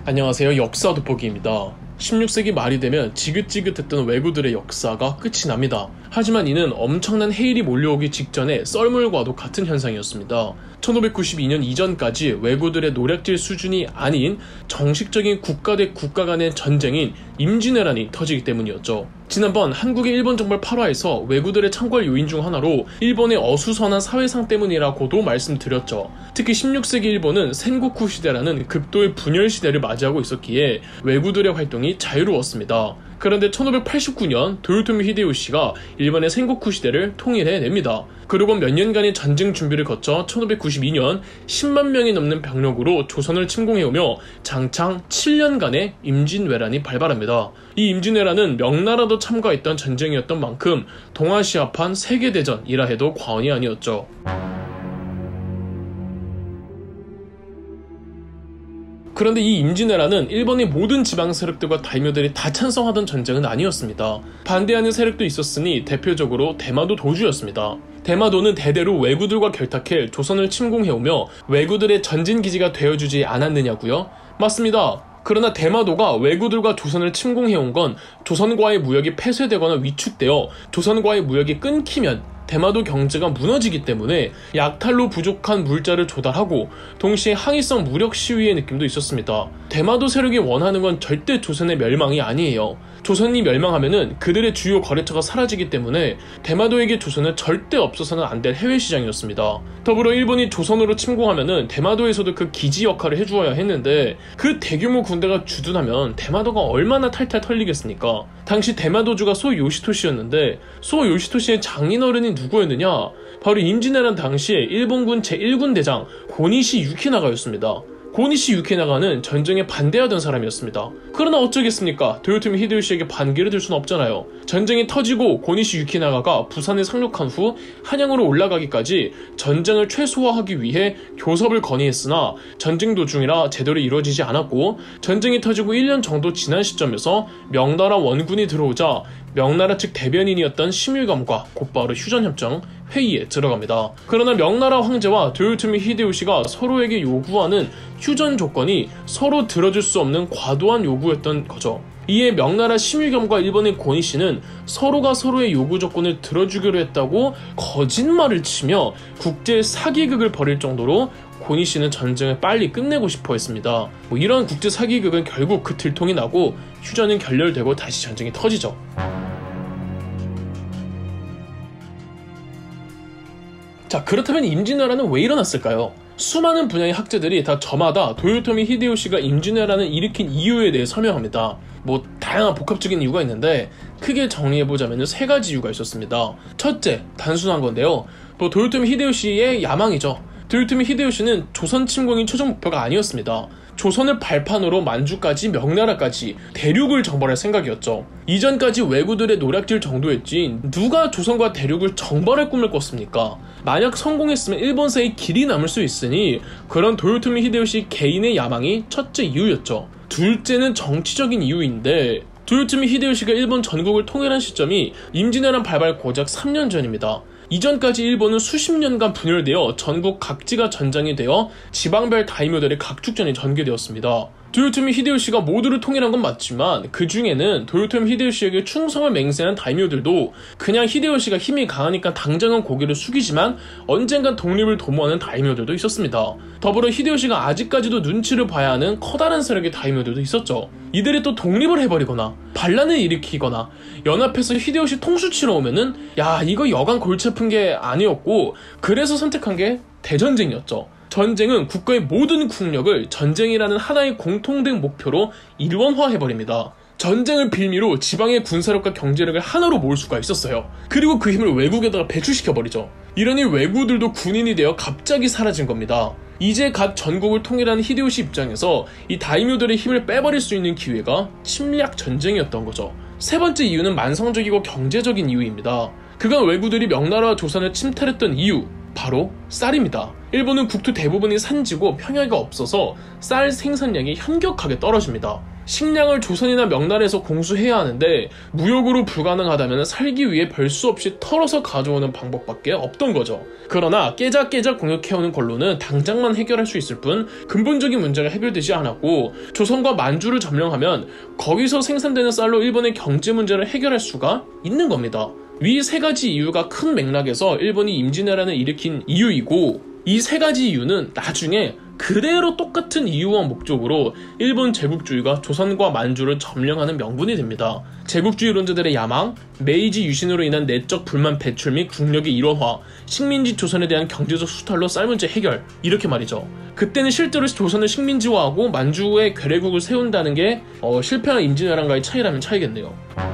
안녕하세요. 역사 돋보기입니다. 16세기 말이 되면 지긋지긋했던 왜구들의 역사가 끝이 납니다. 하지만 이는 엄청난 해일이 몰려오기 직전에 썰물과도 같은 현상이었습니다. 1592년 이전까지 왜구들의 노략질 수준이 아닌 정식적인 국가 대 국가 간의 전쟁인 임진왜란이 터지기 때문이었죠. 지난번 한국의 일본 정벌 8화에서 왜구들의 창궐 요인 중 하나로 일본의 어수선한 사회상 때문이라고도 말씀드렸죠. 특히 16세기 일본은 센고쿠 시대라는 극도의 분열 시대를 맞이하고 있었기에 왜구들의 활동이 자유로웠습니다. 그런데 1589년 도요토미 히데요시가 일본의 센고쿠 시대를 통일해냅니다. 그리고 몇 년간의 전쟁 준비를 거쳐 1592년 10만 명이 넘는 병력으로 조선을 침공해오며 장창 7년간의 임진왜란이 발발합니다. 이 임진왜란은 명나라도 참가했던 전쟁이었던 만큼 동아시아판 세계대전이라 해도 과언이 아니었죠. 그런데 이 임진왜란은 일본의 모든 지방 세력들과 다이묘들이 다 찬성하던 전쟁은 아니었습니다. 반대하는 세력도 있었으니 대표적으로 대마도 도주였습니다. 대마도는 대대로 왜구들과 결탁해 조선을 침공해오며 왜구들의 전진기지가 되어주지 않았느냐고요? 맞습니다. 그러나 대마도가 왜구들과 조선을 침공해온 건 조선과의 무역이 폐쇄되거나 위축되어 조선과의 무역이 끊기면 대마도 경제가 무너지기 때문에 약탈로 부족한 물자를 조달하고 동시에 항의성 무력 시위의 느낌도 있었습니다. 대마도 세력이 원하는 건 절대 조선의 멸망이 아니에요. 조선이 멸망하면은 그들의 주요 거래처가 사라지기 때문에 대마도에게 조선은 절대 없어서는 안 될 해외 시장이었습니다. 더불어 일본이 조선으로 침공하면은 대마도에서도 그 기지 역할을 해주어야 했는데 그 대규모 군대가 주둔하면 대마도가 얼마나 탈탈 털리겠습니까? 당시 대마도주가 소 요시토시였는데 소 요시토시의 장인어른이 누구였느냐? 바로 임진왜란 당시에 일본군 제1군 대장 고니시 유키나가였습니다. 고니시 유키나가는 전쟁에 반대하던 사람이었습니다. 그러나 어쩌겠습니까? 도요토미 히데요시에게 반기를 들 수는 없잖아요. 전쟁이 터지고 고니시 유키나가가 부산에 상륙한 후 한양으로 올라가기까지 전쟁을 최소화하기 위해 교섭을 건의했으나 전쟁 도중이라 제대로 이루어지지 않았고 전쟁이 터지고 1년 정도 지난 시점에서 명나라 원군이 들어오자 명나라 측 대변인이었던 심일감과 곧바로 휴전협정 회의에 들어갑니다. 그러나 명나라 황제와 도요토미 히데요시가 서로에게 요구하는 휴전 조건이 서로 들어줄 수 없는 과도한 요구였던 거죠. 이에 명나라 심일겸과 일본의 고니시는 서로가 서로의 요구 조건을 들어주기로 했다고 거짓말을 치며 국제 사기극을 벌일 정도로 고니시는 전쟁을 빨리 끝내고 싶어 했습니다. 이런 국제 사기극은 결국 그 들통이 나고 휴전은 결렬되고 다시 전쟁이 터지죠. 자, 그렇다면 임진왜란은 왜 일어났을까요? 수많은 분야의 학자들이 다 저마다 도요토미 히데요시가 임진왜란을 일으킨 이유에 대해 설명합니다. 다양한 복합적인 이유가 있는데 크게 정리해보자면 세 가지 이유가 있었습니다. 첫째, 단순한 건데요. 도요토미 히데요시의 야망이죠. 도요토미 히데요시는 조선 침공이 최종 목표가 아니었습니다. 조선을 발판으로 만주까지 명나라까지 대륙을 정벌할 생각이었죠. 이전까지 왜구들의 노략질 정도였지 누가 조선과 대륙을 정벌할 꿈을 꿨습니까? 만약 성공했으면 일본사의 길이 남을 수 있으니 그런 도요토미 히데요시 개인의 야망이 첫째 이유였죠. 둘째는 정치적인 이유인데 도요토미 히데요시가 일본 전국을 통일한 시점이 임진왜란 발발 고작 3년 전입니다. 이전까지 일본은 수십 년간 분열되어 전국 각지가 전장이 되어 지방별 다이묘들의 각축전이 전개되었습니다. 도요토미 히데요시가 모두를 통일한 건 맞지만 그 중에는 도요토미 히데요시에게 충성을 맹세한 다이묘들도 그냥 히데요시가 힘이 강하니까 당장은 고개를 숙이지만 언젠간 독립을 도모하는 다이묘들도 있었습니다. 더불어 히데요시가 아직까지도 눈치를 봐야 하는 커다란 세력의 다이묘들도 있었죠. 이들이 또 독립을 해버리거나 반란을 일으키거나 연합해서 히데요시 통수치러 오면은 이거 여간 골치 아픈 게 아니었고 그래서 선택한 게 대전쟁이었죠. 전쟁은 국가의 모든 국력을 전쟁이라는 하나의 공통된 목표로 일원화해버립니다. 전쟁을 빌미로 지방의 군사력과 경제력을 하나로 모을 수가 있었어요. 그리고 그 힘을 외국에다가 배출시켜버리죠. 이러니 왜구들도 군인이 되어 갑자기 사라진 겁니다. 이제 갓 전국을 통일하는 히데요시 입장에서 이 다이묘들의 힘을 빼버릴 수 있는 기회가 침략 전쟁이었던 거죠. 세 번째 이유는 만성적이고 경제적인 이유입니다. 그간 왜구들이 명나라와 조선을 침탈했던 이유, 바로 쌀입니다. 일본은 국토 대부분이 산지고 평야가 없어서 쌀 생산량이 현격하게 떨어집니다. 식량을 조선이나 명나라에서 공수해야 하는데 무역으로 불가능하다면 살기 위해 별 수 없이 털어서 가져오는 방법밖에 없던 거죠. 그러나 깨작깨작 공격해오는 걸로는 당장만 해결할 수 있을 뿐 근본적인 문제가 해결되지 않았고, 조선과 만주를 점령하면 거기서 생산되는 쌀로 일본의 경제 문제를 해결할 수가 있는 겁니다. 위 세 가지 이유가 큰 맥락에서 일본이 임진왜란을 일으킨 이유이고, 이 세 가지 이유는 나중에 그대로 똑같은 이유와 목적으로 일본 제국주의가 조선과 만주를 점령하는 명분이 됩니다. 제국주의론자들의 야망, 메이지 유신으로 인한 내적 불만 배출 및 국력의 일원화, 식민지 조선에 대한 경제적 수탈로 쌀 문제 해결, 이렇게 말이죠. 그때는 실제로 조선을 식민지화하고 만주의 괴뢰국을 세운다는 게 실패한 임진왜란과의 차이라면 차이겠네요.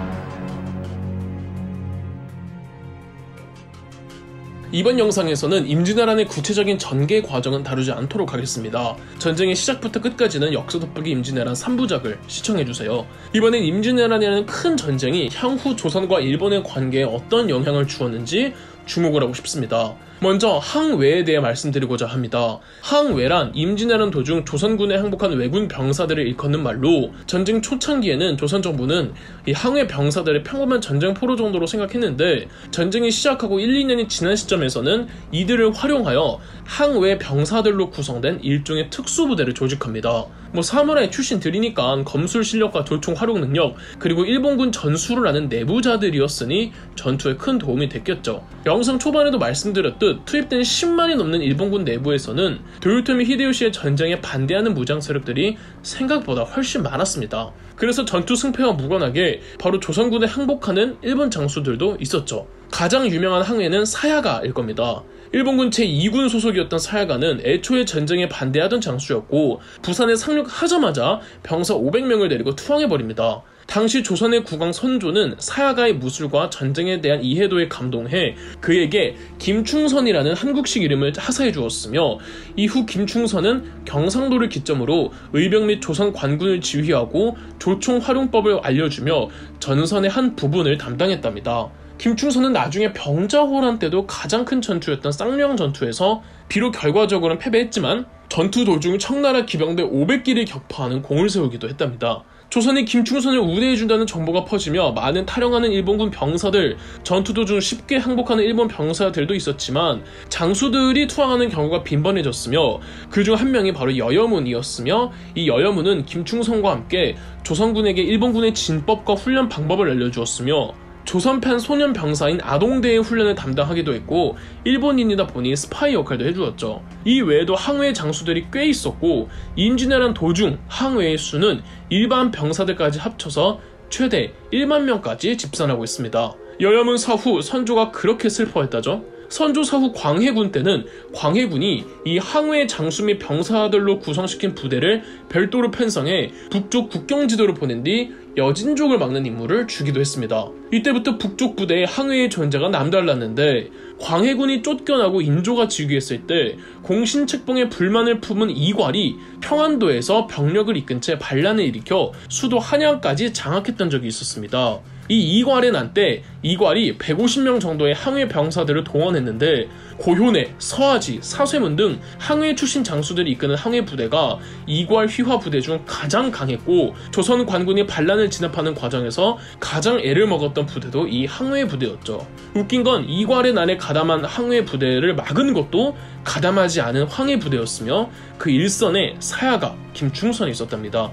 이번 영상에서는 임진왜란의 구체적인 전개 과정은 다루지 않도록 하겠습니다. 전쟁의 시작부터 끝까지는 역사 돋보기 임진왜란 3부작을 시청해주세요. 이번엔 임진왜란이라는 큰 전쟁이 향후 조선과 일본의 관계에 어떤 영향을 주었는지 주목을 하고 싶습니다. 먼저 항외에 대해 말씀드리고자 합니다. 항외란 임진왜란 도중 조선군에 항복한 왜군 병사들을 일컫는 말로, 전쟁 초창기에는 조선 정부는 이 항외 병사들의 평범한 전쟁 포로 정도로 생각했는데, 전쟁이 시작하고 1, 2년이 지난 시점에서는 이들을 활용하여 항외 병사들로 구성된 일종의 특수부대를 조직합니다. 사무라이 출신들이니까 검술 실력과 조총 활용 능력, 그리고 일본군 전술을 아는 내부자들이었으니 전투에 큰 도움이 됐겠죠. 영상 초반에도 말씀드렸듯 투입된 10만이 넘는 일본군 내부에서는 도요토미 히데요시의 전쟁에 반대하는 무장 세력들이 생각보다 훨씬 많았습니다. 그래서 전투 승패와 무관하게 바로 조선군에 항복하는 일본 장수들도 있었죠. 가장 유명한 항해는 사야가일 겁니다. 일본군 제2군 소속이었던 사야가는 애초에 전쟁에 반대하던 장수였고, 부산에 상륙하자마자 병사 500명을 데리고 투항해버립니다. 당시 조선의 국왕 선조는 사야가의 무술과 전쟁에 대한 이해도에 감동해 그에게 김충선이라는 한국식 이름을 하사해 주었으며, 이후 김충선은 경상도를 기점으로 의병 및 조선 관군을 지휘하고 조총 활용법을 알려주며 전선의 한 부분을 담당했답니다. 김충선은 나중에 병자호란 때도 가장 큰 전투였던 쌍령 전투에서 비록 결과적으로는 패배했지만 전투 도중 청나라 기병대 500기를 격파하는 공을 세우기도 했답니다. 조선이 김충선을 우대해준다는 정보가 퍼지며 많은 탈영하는 일본군 병사들, 전투 도중 쉽게 항복하는 일본 병사들도 있었지만 장수들이 투항하는 경우가 빈번해졌으며, 그중 한 명이 바로 여여문이었으며, 이 여여문은 김충선과 함께 조선군에게 일본군의 진법과 훈련 방법을 알려주었으며, 조선판 소년 병사인 아동대의 훈련을 담당하기도 했고, 일본인이다 보니 스파이 역할도 해주었죠. 이 외에도 항외 장수들이 꽤 있었고, 임진왜란 도중 항외의 수는 일반 병사들까지 합쳐서 최대 1만 명까지 집산하고 있습니다. 여여문 사후 선조가 그렇게 슬퍼했다죠. 선조 사후 광해군 때는 광해군이 이 항외 장수 및 병사들로 구성시킨 부대를 별도로 편성해 북쪽 국경지도로 보낸 뒤 여진족을 막는 임무를 주기도 했습니다. 이때부터 북쪽 부대의 항외의 존재가 남달랐는데, 광해군이 쫓겨나고 인조가 즉위했을 때 공신책봉에 불만을 품은 이괄이 평안도에서 병력을 이끈 채 반란을 일으켜 수도 한양까지 장악했던 적이 있었습니다. 이 이괄의 난 때 이괄이 150명 정도의 항외 병사들을 동원했는데, 고효내, 서하지, 사쇠문 등 항외 출신 장수들이 이끄는 항외 부대가 이괄 휘하 부대 중 가장 강했고, 조선 관군이 반란을 진압하는 과정에서 가장 애를 먹었던 부대도 이 항외 부대였죠. 웃긴 건 이괄의 난에 가담한 항외 부대를 막은 것도 가담하지 않은 황해 부대였으며, 그 일선에 사야가, 김충선이 있었답니다.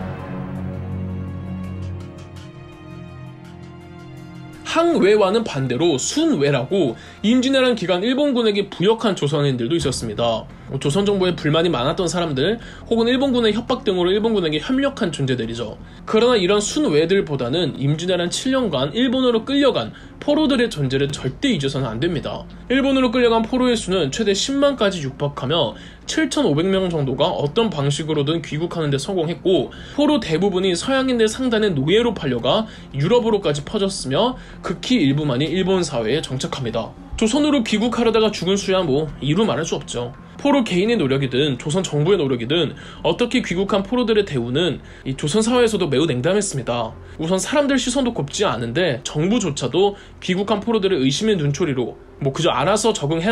항외와는 반대로 순외라고 임진왜란 기간 일본군에게 부역한 조선인들도 있었습니다. 조선 정부에 불만이 많았던 사람들, 혹은 일본군의 협박 등으로 일본군에게 협력한 존재들이죠. 그러나 이런 순외들보다는 임진왜란 7년간 일본으로 끌려간 포로들의 존재를 절대 잊어서는 안 됩니다. 일본으로 끌려간 포로의 수는 최대 10만까지 육박하며 7,500명 정도가 어떤 방식으로든 귀국하는 데 성공했고, 포로 대부분이 서양인들 상단의 노예로 팔려가 유럽으로까지 퍼졌으며 극히 일부만이 일본 사회에 정착합니다. 조선으로 귀국하려다가 죽은 수야 이루 말할 수 없죠. 포로 개인의 노력이든 조선 정부의 노력이든 어떻게 귀국한 포로들의 대우는 이 조선 사회에서도 매우 냉담했습니다. 우선 사람들 시선도 곱지 않은데 정부조차도 귀국한 포로들을 의심의 눈초리로 그저 알아서 적응해라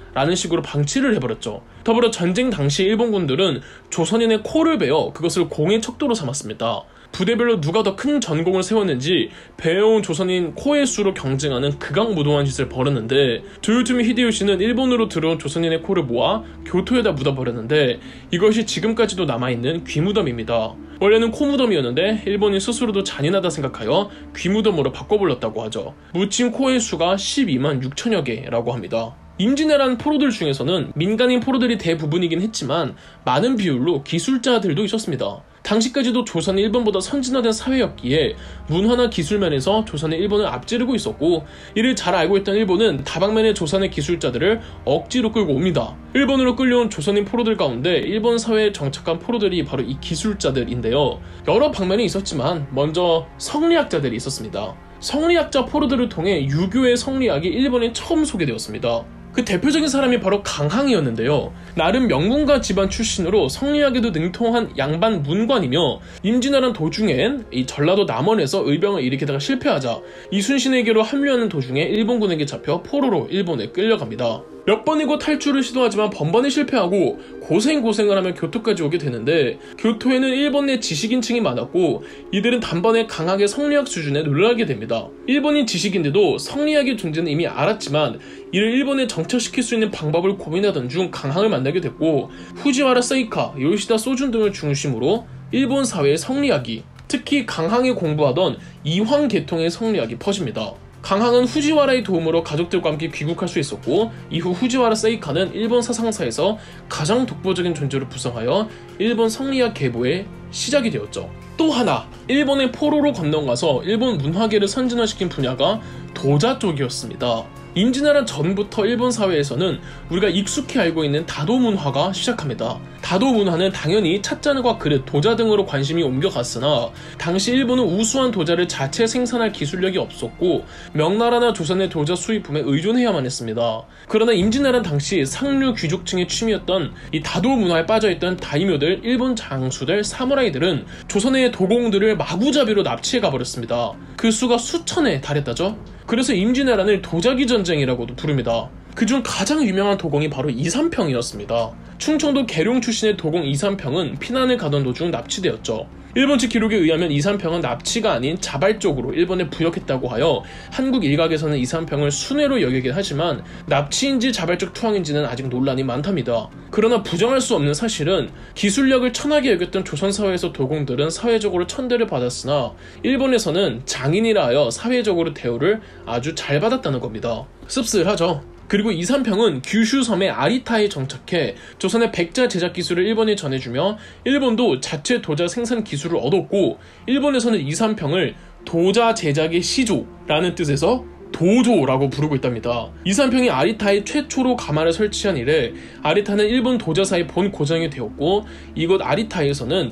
라는 식으로 방치를 해버렸죠. 더불어 전쟁 당시 일본군들은 조선인의 코를 베어 그것을 공의 척도로 삼았습니다. 부대별로 누가 더 큰 전공을 세웠는지 배워온 조선인 코의 수로 경쟁하는 극악무도한 짓을 벌였는데, 도요토미 히데요시는 일본으로 들어온 조선인의 코를 모아 교토에다 묻어버렸는데, 이것이 지금까지도 남아있는 귀무덤입니다. 원래는 코무덤이었는데 일본인 스스로도 잔인하다 생각하여 귀무덤으로 바꿔불렀다고 하죠. 묻힌 코의 수가 12만 6천여 개라고 합니다. 임진왜란 포로들 중에서는 민간인 포로들이 대부분이긴 했지만 많은 비율로 기술자들도 있었습니다. 당시까지도 조선이 일본보다 선진화된 사회였기에 문화나 기술면에서 조선이 일본을 앞지르고 있었고, 이를 잘 알고 있던 일본은 다방면의 조선의 기술자들을 억지로 끌고 옵니다. 일본으로 끌려온 조선인 포로들 가운데 일본 사회에 정착한 포로들이 바로 이 기술자들인데요. 여러 방면이 있었지만 먼저 성리학자들이 있었습니다. 성리학자 포로들을 통해 유교의 성리학이 일본에 처음 소개되었습니다. 그 대표적인 사람이 바로 강항이었는데요. 나름 명문가 집안 출신으로 성리학에도 능통한 양반 문관이며, 임진왜란 도중엔 이 전라도 남원에서 의병을 일으키다가 실패하자 이순신에게로 합류하는 도중에 일본군에게 잡혀 포로로 일본에 끌려갑니다. 몇 번이고 탈출을 시도하지만 번번이 실패하고 고생을 하며 교토까지 오게 되는데, 교토에는 일본 내 지식인층이 많았고 이들은 단번에 강하게 성리학 수준에 놀라게 됩니다. 일본인 지식인들도 성리학의 존재는 이미 알았지만 이를 일본에 정착시킬 수 있는 방법을 고민하던 중 강항을 만나게 됐고, 후지와라 세이카, 요시다 소준 등을 중심으로 일본 사회의 성리학이, 특히 강항에 공부하던 이황 계통의 성리학이 퍼집니다. 강항은 후지와라의 도움으로 가족들과 함께 귀국할 수 있었고, 이후 후지와라 세이카는 일본 사상사에서 가장 독보적인 존재로 부상하여 일본 성리학 계보의 시작이 되었죠. 또 하나, 일본의 포로로 건너가서 일본 문화계를 선진화시킨 분야가 도자 쪽이었습니다. 임진왜란 전부터 일본 사회에서는 우리가 익숙히 알고 있는 다도 문화가 시작합니다. 다도 문화는 당연히 찻잔과 그릇, 도자 등으로 관심이 옮겨갔으나 당시 일본은 우수한 도자를 자체 생산할 기술력이 없었고 명나라나 조선의 도자 수입품에 의존해야만 했습니다. 그러나 임진왜란 당시 상류 귀족층의 취미였던 이 다도 문화에 빠져있던 다이묘들, 일본 장수들, 사무라이들은 조선의 도공들을 마구잡이로 납치해 가버렸습니다. 그 수가 수천에 달했다죠. 그래서 임진왜란을 도자기 전쟁이라고도 부릅니다. 그중 가장 유명한 도공이 바로 이삼평이었습니다. 충청도 계룡 출신의 도공 이삼평은 피난을 가던 도중 납치되었죠. 일본 측 기록에 의하면 이삼평은 납치가 아닌 자발적으로 일본에 부역했다고 하여 한국 일각에서는 이삼평을 순회로 여기긴 하지만 납치인지 자발적 투항인지는 아직 논란이 많답니다. 그러나 부정할 수 없는 사실은 기술력을 천하게 여겼던 조선사회에서 도공들은 사회적으로 천대를 받았으나 일본에서는 장인이라 하여 사회적으로 대우를 아주 잘 받았다는 겁니다. 씁쓸하죠. 그리고 이삼평은 규슈 섬의 아리타에 정착해 조선의 백자 제작 기술을 일본에 전해주며 일본도 자체 도자 생산 기술을 얻었고, 일본에서는 이삼평을 도자 제작의 시조라는 뜻에서 도조라고 부르고 있답니다. 이삼평이 아리타에 최초로 가마를 설치한 이래 아리타는 일본 도자사의 본 고장이 되었고, 이곳 아리타에서는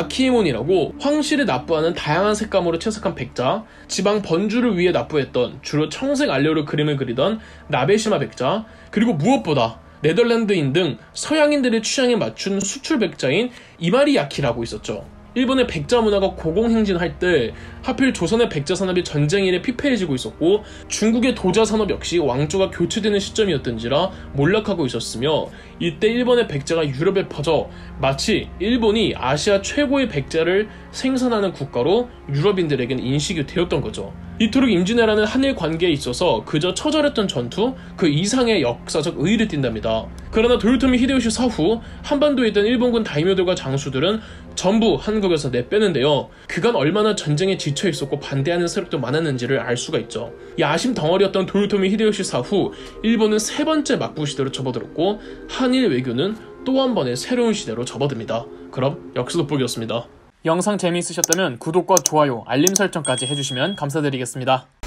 가키에몬이라고 황실에 납부하는 다양한 색감으로 채석한 백자, 지방 번주를 위해 납부했던 주로 청색 안료로 그림을 그리던 나베시마 백자, 그리고 무엇보다 네덜란드인 등 서양인들의 취향에 맞춘 수출 백자인 이마리야키라고 있었죠. 일본의 백자 문화가 고공행진할 때 하필 조선의 백자 산업이 전쟁 이래 피폐해지고 있었고, 중국의 도자 산업 역시 왕조가 교체되는 시점이었던지라 몰락하고 있었으며, 이때 일본의 백자가 유럽에 퍼져 마치 일본이 아시아 최고의 백자를 생산하는 국가로 유럽인들에겐 인식이 되었던 거죠. 이토록 임진왜란은 한일 관계에 있어서 그저 처절했던 전투 그 이상의 역사적 의의를 띈답니다. 그러나 도요토미 히데요시 사후 한반도에 있던 일본군 다이묘들과 장수들은 전부 한국에서 내빼는데요. 그간 얼마나 전쟁에 지쳐 있었고 반대하는 세력도 많았는지를 알 수가 있죠. 이 아심 덩어리였던 도요토미 히데요시 사후 일본은 세 번째 막부 시대로 접어들었고, 한일 외교는 또 한 번의 새로운 시대로 접어듭니다. 그럼 역사 돋보기였습니다. 영상 재미있으셨다면 구독과 좋아요, 알림 설정까지 해주시면 감사드리겠습니다.